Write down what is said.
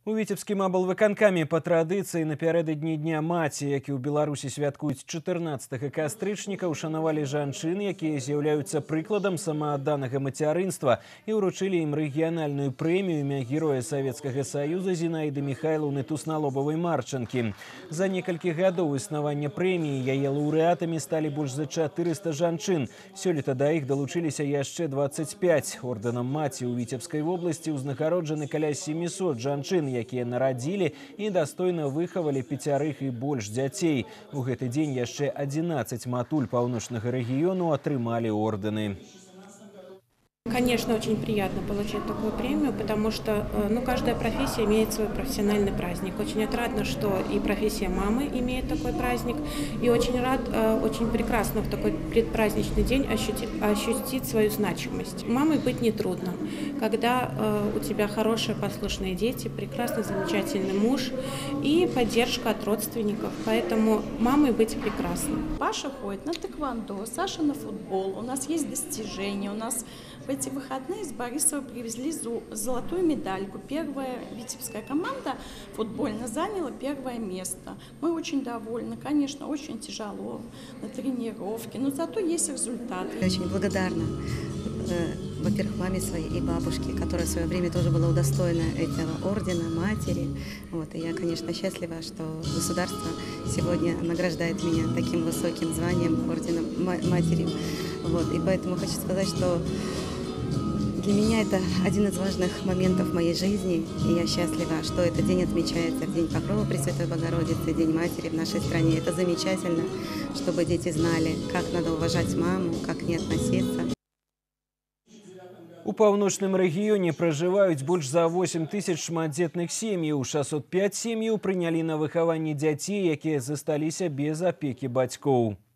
У Віцебскім аблвыканкаме па традыцыі напярэдадні Дня маці, які ў Беларусі святкуюць 14 кастрычніка, ушанавалі жанчын, якія з'яўляюцца прыкладам самаадданага мацярынства, і ўручылі ім рэгіянальную прэмію імя Героя Савецкага Саюза Зінаіды Міхайлаўны Тусналобавай-Марчанкі. За некалькі гадоў існавання прэміі яе лаўрэатамі сталі больш за 400 жанчын. Сёлета да іх далучыліся яшчэ 25. Ордэнам маці ў Віцебскай вобласці ўзнагароджаны каля 700 жанчын, якія нарадзілі і дастойна выхавалі 5 і больш дзяцей. У гэты дзень яшчэ 11 матуль паўночнага рэгіёну атрымалі ордэны. Конечно, очень приятно получить такую премию, потому что каждая профессия имеет свой профессиональный праздник. Очень отрадно, что и профессия мамы имеет такой праздник. И очень прекрасно в такой предпраздничный день ощутить свою значимость. Мамой быть нетрудно, когда у тебя хорошие послушные дети, прекрасный, замечательный муж и поддержка от родственников. Поэтому мамой быть прекрасно. Паша ходит на тэквондо, Саша на футбол. У нас есть достижения. У нас в эти выходные из Борисова привезли золотую медальку. Первая витебская команда футбольно заняла 1 место. Мы очень довольны. Конечно, очень тяжело на тренировке, но зато есть результат. Я очень благодарна, во-первых, маме своей и бабушке, которая в свое время тоже была удостоена этого ордена, матери. И я, конечно, счастлива, что государство сегодня награждает меня таким высоким званием, орденом матери. И поэтому хочу сказать, что для меня это один из важных моментов в моей жизни, и я счастлива, что этот день отмечается в День Покрова Пресвятой Богородицы, День Матери в нашей стране. Это замечательно, чтобы дети знали, как надо уважать маму, как к ней относиться. У паўночным рэгіёне пражываюць больш за 8 тысяч шматдзетных сем'яў. 605 сем'яў прынялі на выхаванне дзяцей, якія засталіся без апекі бацькоў.